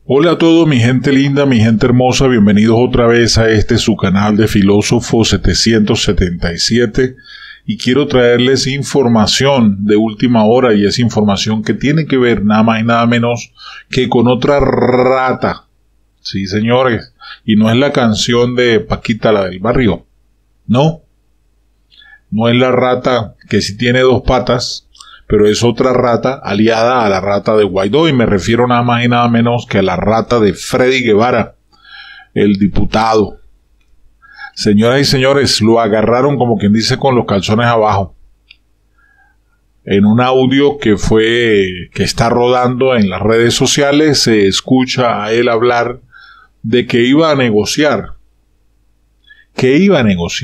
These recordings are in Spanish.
Hola a todos, mi gente linda, mi gente hermosa, bienvenidos otra vez a su canal de Filósofo 777 y quiero traerles información de última hora y es información que tiene que ver nada más y nada menos que con otra rata. Sí, señores, y no es la canción de Paquita, la del barrio, no es la rata que sí tiene dos patas, pero es otra rata aliada a la rata de Guaidó, y me refiero nada más y nada menos que a la rata de Freddy Guevara, el diputado. Señoras y señores, lo agarraron como quien dice con los calzones abajo. En un audio que está rodando en las redes sociales, se escucha a él hablar de que iba a negociar. Iba a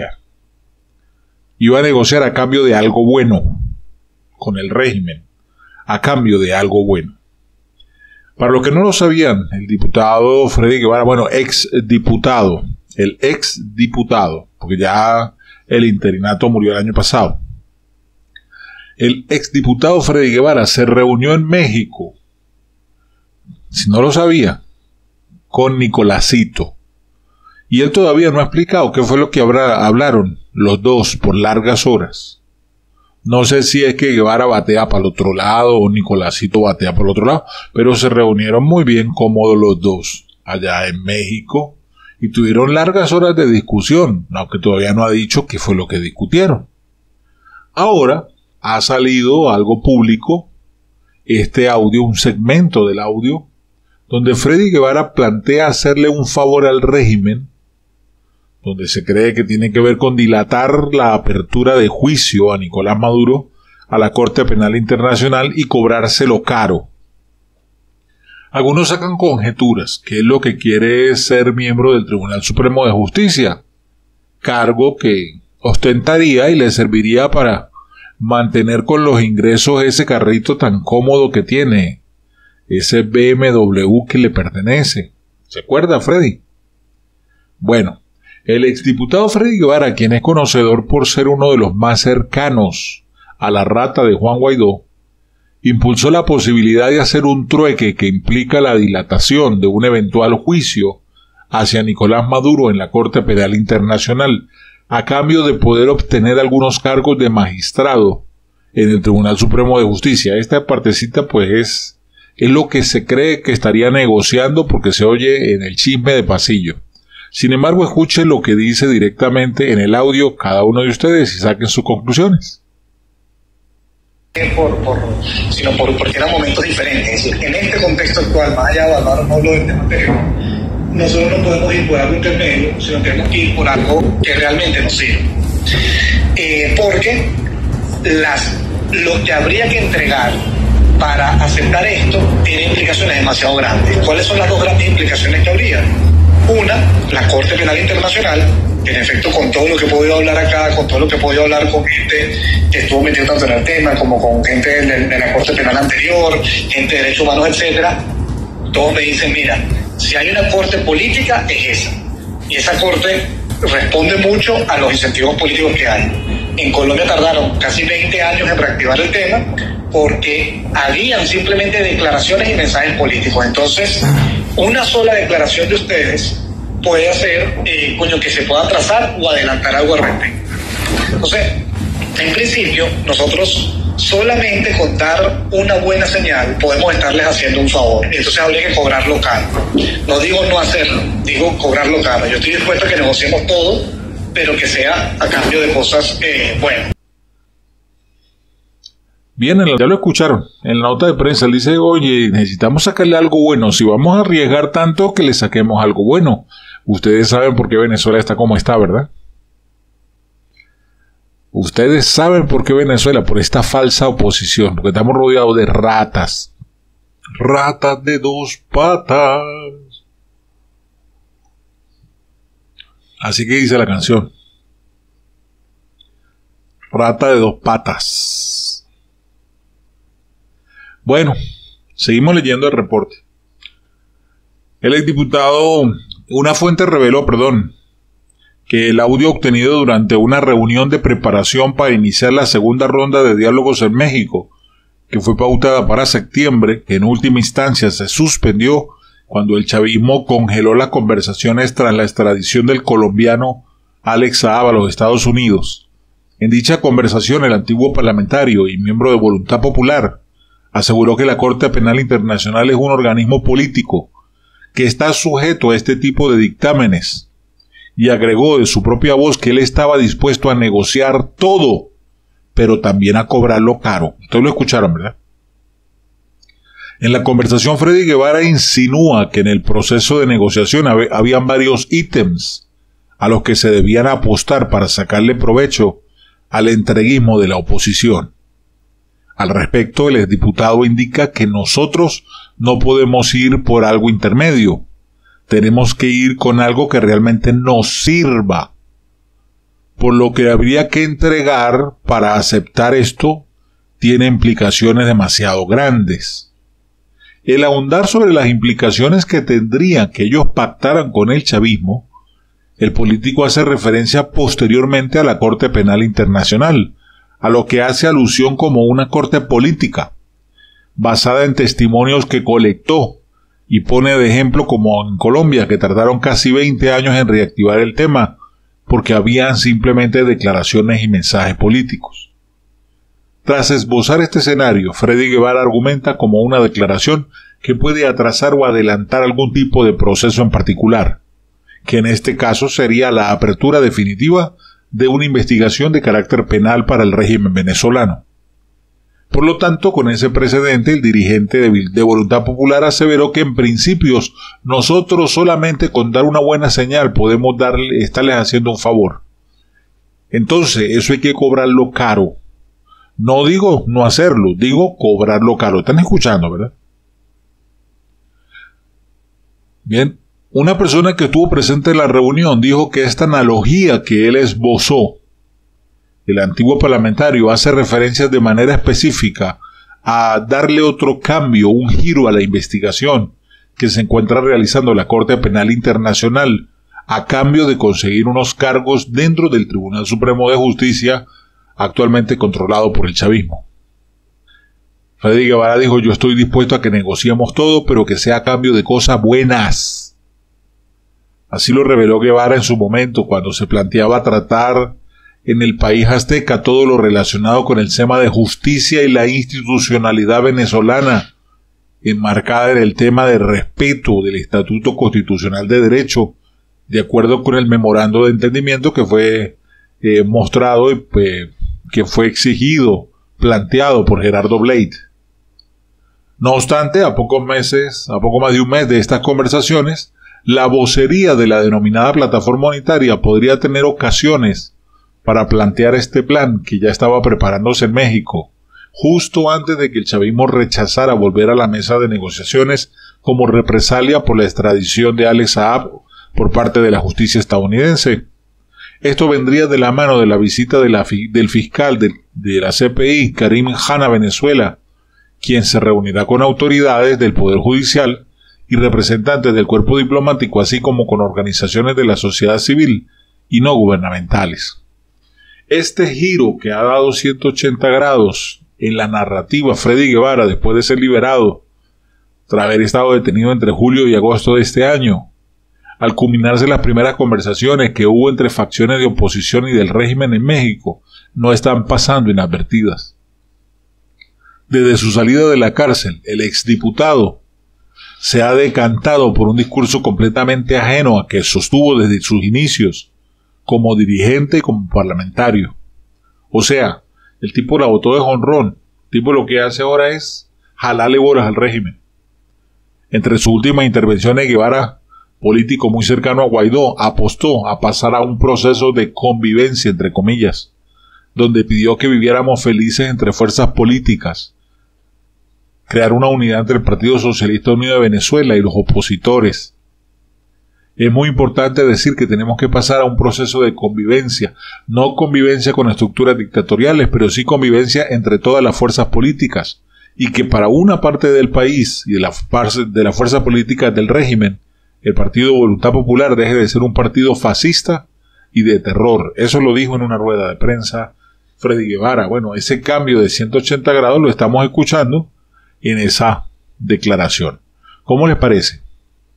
negociar a cambio de algo bueno con el régimen, a cambio de algo bueno. Para los que no lo sabían, el diputado Freddy Guevara, el ex diputado, porque ya el interinato murió el año pasado. El ex diputado Freddy Guevara se reunió en México, si no lo sabía, con Nicolásito. Y él todavía no ha explicado qué fue lo que hablaron los dos por largas horas. No sé si es que Guevara batea para el otro lado o Nicolásito batea para el otro lado, pero se reunieron muy bien cómodos los dos allá en México y tuvieron largas horas de discusión, aunque todavía no ha dicho qué fue lo que discutieron. Ahora ha salido algo público, este audio, un segmento del audio, donde Freddy Guevara plantea hacerle un favor al régimen, donde se cree que tiene que ver con dilatar la apertura de juicio a Nicolás Maduro a la Corte Penal Internacional y cobrárselo caro. Algunos sacan conjeturas, que es lo que quiere ser miembro del Tribunal Supremo de Justicia, cargo que ostentaría y le serviría para mantener con los ingresos ese carrito tan cómodo que tiene, ese BMW que le pertenece. ¿Se acuerda, Freddy? Bueno, el exdiputado Freddy Guevara, quien es conocedor por ser uno de los más cercanos a la rata de Juan Guaidó, impulsó la posibilidad de hacer un trueque que implica la dilatación de un eventual juicio hacia Nicolás Maduro en la Corte Penal Internacional, a cambio de poder obtener algunos cargos de magistrado en el Tribunal Supremo de Justicia. Esta partecita pues es lo que se cree que estaría negociando, porque se oye en el chisme de pasillo. Sin embargo, escuchen lo que dice directamente en el audio cada uno de ustedes y saquen sus conclusiones. Porque eran momentos diferentes. Es decir, en este contexto actual, más allá de hablar no lo del tema anterior, nosotros no podemos ir por algo intermedio, sino tenemos que ir por algo que realmente nos sirva. Porque lo que habría que entregar para aceptar esto tiene implicaciones demasiado grandes. ¿Cuáles son las dos grandes implicaciones que habría? Una, la Corte Penal Internacional, que en efecto con todo lo que he podido hablar acá, con todo lo que he podido hablar con gente que estuvo metido tanto en el tema, como con gente de la Corte Penal anterior, gente de derechos humanos, etcétera, todos me dicen, mira, si hay una corte política es esa, y esa corte responde mucho a los incentivos políticos que hay. En Colombia tardaron casi 20 años en reactivar el tema porque habían simplemente declaraciones y mensajes políticos. Entonces, una sola declaración de ustedes puede hacer que se pueda atrasar o adelantar algo al respecto. Entonces, en principio, nosotros solamente con dar una buena señal podemos estarles haciendo un favor. Entonces habría que cobrarlo caro. No digo no hacerlo, digo cobrarlo caro. Yo estoy dispuesto a que negociemos todo, pero que sea a cambio de cosas buenas. Bien, ya lo escucharon. En la nota de prensa él dice, oye, necesitamos sacarle algo bueno. Si vamos a arriesgar tanto, que le saquemos algo bueno. Ustedes saben por qué Venezuela está como está, ¿verdad? Ustedes saben por qué Venezuela, por esta falsa oposición, porque estamos rodeados de ratas. Ratas de dos patas. Así que dice la canción. Rata de dos patas. Bueno, seguimos leyendo el reporte. El exdiputado, una fuente reveló, que el audio obtenido durante una reunión de preparación para iniciar la segunda ronda de diálogos en México, que fue pautada para septiembre, que en última instancia se suspendió, cuando el chavismo congeló las conversaciones tras la extradición del colombiano Alex Saab a los Estados Unidos. En dicha conversación, el antiguo parlamentario y miembro de Voluntad Popular aseguró que la Corte Penal Internacional es un organismo político que está sujeto a este tipo de dictámenes, y agregó de su propia voz que él estaba dispuesto a negociar todo, pero también a cobrarlo caro. Ustedes lo escucharon, ¿verdad? En la conversación, Freddy Guevara insinúa que en el proceso de negociación habían varios ítems a los que se debían apostar para sacarle provecho al entreguismo de la oposición. Al respecto, el exdiputado indica que nosotros no podemos ir por algo intermedio. Tenemos que ir con algo que realmente nos sirva. Por lo que habría que entregar para aceptar esto tiene implicaciones demasiado grandes. El ahondar sobre las implicaciones que tendrían que ellos pactaran con el chavismo, el político hace referencia posteriormente a la Corte Penal Internacional, a lo que hace alusión como una corte política, basada en testimonios que colectó, y pone de ejemplo como en Colombia, que tardaron casi 20 años en reactivar el tema, porque habían simplemente declaraciones y mensajes políticos. Tras esbozar este escenario, Freddy Guevara argumenta como una declaración que puede atrasar o adelantar algún tipo de proceso en particular, que en este caso sería la apertura definitiva de una investigación de carácter penal para el régimen venezolano. Por lo tanto, con ese precedente, el dirigente de Voluntad Popular aseveró que en principios nosotros solamente con dar una buena señal podemos estarles haciendo un favor. Entonces, eso hay que cobrarlo caro. No digo no hacerlo, digo cobrarlo caro. Están escuchando, ¿verdad? Bien, una persona que estuvo presente en la reunión dijo que esta analogía que él esbozó, el antiguo parlamentario, hace referencias de manera específica a darle otro cambio, un giro a la investigación que se encuentra realizando la Corte Penal Internacional a cambio de conseguir unos cargos dentro del Tribunal Supremo de Justicia, actualmente controlado por el chavismo. Freddy Guevara dijo: yo estoy dispuesto a que negociemos todo, pero que sea a cambio de cosas buenas. Así lo reveló Guevara en su momento, cuando se planteaba tratar en el país azteca todo lo relacionado con el tema de justicia y la institucionalidad venezolana, enmarcada en el tema de respeto del Estatuto Constitucional de Derecho, de acuerdo con el memorando de entendimiento que fue mostrado y que fue exigido, planteado por Gerardo Blade. No obstante, a poco más de un mes de estas conversaciones, la vocería de la denominada plataforma unitaria podría tener ocasiones para plantear este plan que ya estaba preparándose en México, justo antes de que el chavismo rechazara volver a la mesa de negociaciones como represalia por la extradición de Alex Saab por parte de la justicia estadounidense. Esto vendría de la mano de la visita del fiscal de la CPI, Karim Khan, a Venezuela, quien se reunirá con autoridades del Poder Judicial y representantes del cuerpo diplomático, así como con organizaciones de la sociedad civil y no gubernamentales. Este giro que ha dado 180 grados en la narrativa Freddy Guevara después de ser liberado, tras haber estado detenido entre julio y agosto de este año, al culminarse las primeras conversaciones que hubo entre facciones de oposición y del régimen en México, no están pasando inadvertidas. Desde su salida de la cárcel, el exdiputado se ha decantado por un discurso completamente ajeno a que sostuvo desde sus inicios, como dirigente y como parlamentario. O sea, el tipo la botó de jonrón. El tipo lo que hace ahora es jalarle bolas al régimen. Entre sus últimas intervenciones, Guevara, político muy cercano a Guaidó, apostó a pasar a un proceso de convivencia, entre comillas, donde pidió que viviéramos felices entre fuerzas políticas, crear una unidad entre el Partido Socialista Unido de Venezuela y los opositores. Es muy importante decir que tenemos que pasar a un proceso de convivencia, no convivencia con estructuras dictatoriales, pero sí convivencia entre todas las fuerzas políticas, y que para una parte del país y de la fuerza política del régimen, el Partido Voluntad Popular deje de ser un partido fascista y de terror. Eso lo dijo en una rueda de prensa Freddy Guevara. Bueno, ese cambio de 180 grados lo estamos escuchando en esa declaración. ¿Cómo les parece?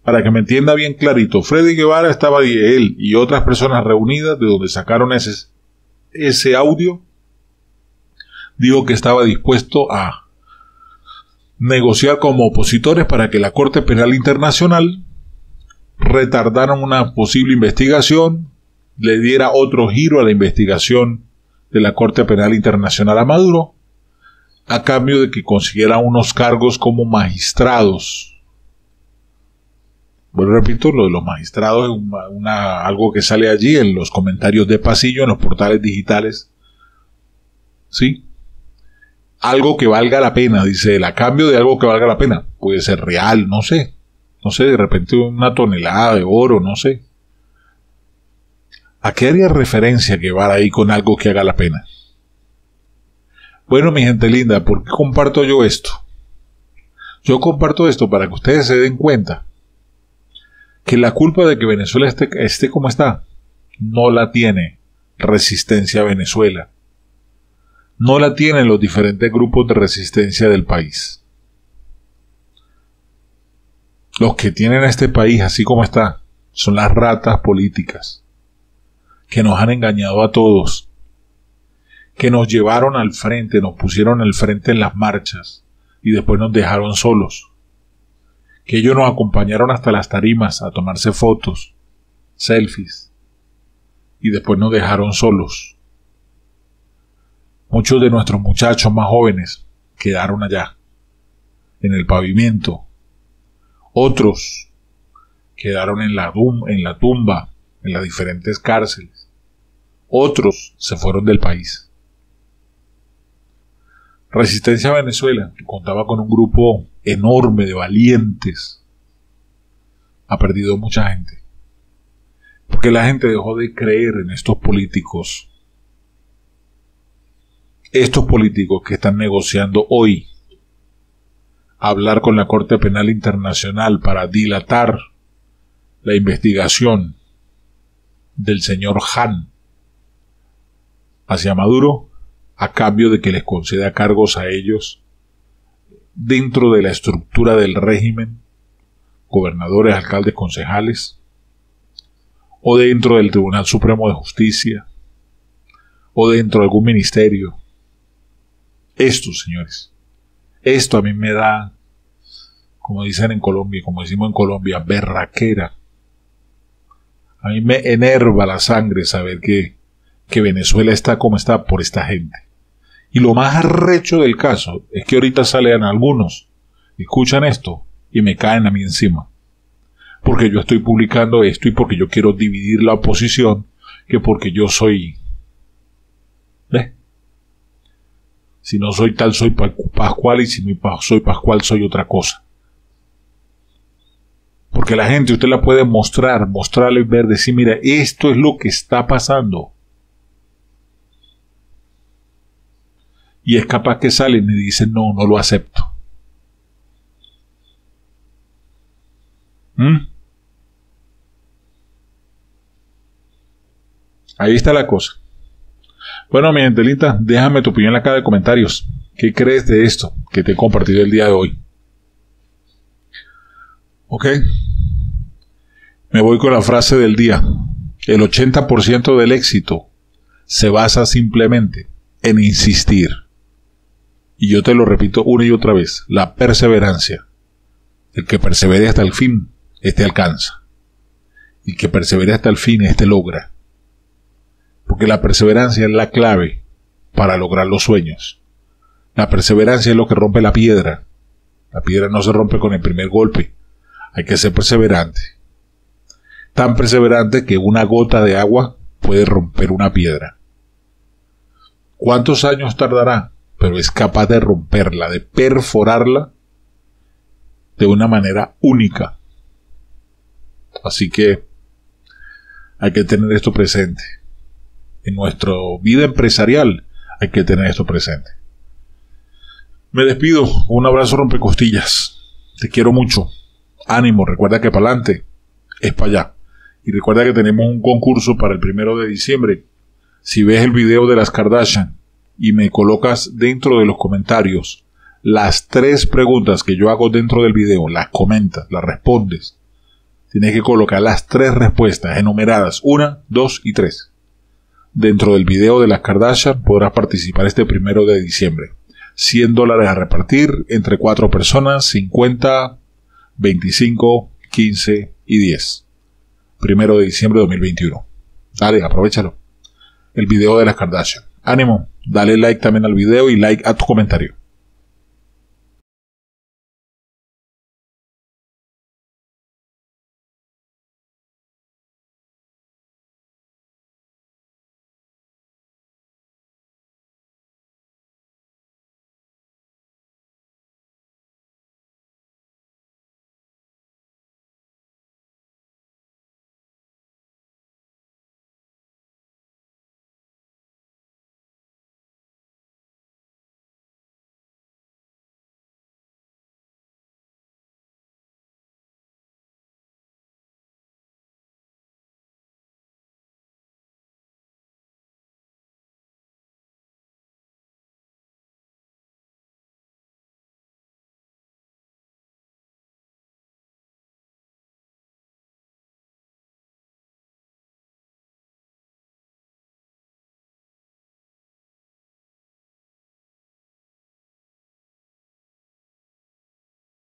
Para que me entienda bien clarito, Freddy Guevara estaba él y otras personas reunidas de donde sacaron ese audio. Dijo que estaba dispuesto a negociar como opositores para que la Corte Penal Internacional retardara una posible investigación, le diera otro giro a la investigación de la Corte Penal Internacional a Maduro, a cambio de que consiguiera unos cargos como magistrados. Bueno, repito, lo de los magistrados es algo que sale allí en los comentarios de pasillo, en los portales digitales. ¿Sí? Algo que valga la pena, dice él, a cambio de algo que valga la pena. Puede ser real, no sé. No sé, de repente una tonelada de oro, no sé. ¿A qué haría referencia Guevara ahí con algo que haga la pena? Bueno, mi gente linda, ¿por qué comparto yo esto? Yo comparto esto para que ustedes se den cuenta que la culpa de que Venezuela esté como está no la tiene Resistencia Venezuela. No la tienen los diferentes grupos de resistencia del país. Los que tienen este país así como está son las ratas políticas que nos han engañado a todos, que nos llevaron al frente, nos pusieron al frente en las marchas y después nos dejaron solos, que ellos nos acompañaron hasta las tarimas a tomarse fotos, selfies, y después nos dejaron solos. Muchos de nuestros muchachos más jóvenes quedaron allá, en el pavimento. Otros quedaron en la tumba, en las diferentes cárceles. Otros se fueron del país. Resistencia Venezuela, que contaba con un grupo enorme de valientes, ha perdido mucha gente. Porque la gente dejó de creer en estos políticos. Estos políticos que están negociando hoy hablar con la Corte Penal Internacional para dilatar la investigación del señor Han hacia Maduro a cambio de que les conceda cargos a ellos dentro de la estructura del régimen, gobernadores, alcaldes, concejales, o dentro del Tribunal Supremo de Justicia, o dentro de algún ministerio. Esto, señores, esto a mí me da, como dicen en Colombia, como decimos en Colombia, berraquera. A mí me enerva la sangre saber que Venezuela está como está por esta gente. Y lo más arrecho del caso es que ahorita salen algunos, escuchan esto y me caen a mí encima. Porque yo estoy publicando esto y porque yo quiero dividir la oposición, que porque yo soy... Si no soy tal, soy Pascual, y si no soy Pascual, soy otra cosa. Porque la gente, usted la puede mostrarle y ver, decir, mira, esto es lo que está pasando. Y es capaz que salen y dicen, no, no lo acepto. Ahí está la cosa. Bueno, mi gente linda, déjame tu opinión en la caja de comentarios. ¿Qué crees de esto que te he compartido el día de hoy? ¿Ok? Me voy con la frase del día. El 80% del éxito se basa simplemente en insistir. Y yo te lo repito una y otra vez. La perseverancia. El que persevere hasta el fin, este alcanza. Y el que persevere hasta el fin, este logra. Porque la perseverancia es la clave para lograr los sueños. La perseverancia es lo que rompe la piedra. La piedra no se rompe con el primer golpe. Hay que ser perseverante. Tan perseverante que una gota de agua puede romper una piedra. ¿Cuántos años tardará? Pero es capaz de romperla, de perforarla de una manera única. Así que hay que tener esto presente. En nuestra vida empresarial hay que tener esto presente. Me despido. Un abrazo rompecostillas. Te quiero mucho. Ánimo. Recuerda que para adelante es para allá. Y recuerda que tenemos un concurso para el 1 de diciembre. Si ves el video de las Kardashian y me colocas dentro de los comentarios las 3 preguntas que yo hago dentro del video, las comentas, las respondes, Tienes que colocar las 3 respuestas enumeradas, 1, 2 y 3. Dentro del video de las Kardashian podrás participar este 1 de diciembre. $100 a repartir entre 4 personas, 50, 25, 15 y 10. 1 de diciembre de 2021. Dale, aprovechalo. El video de las Kardashian. Ánimo, dale like también al video y like a tu comentario.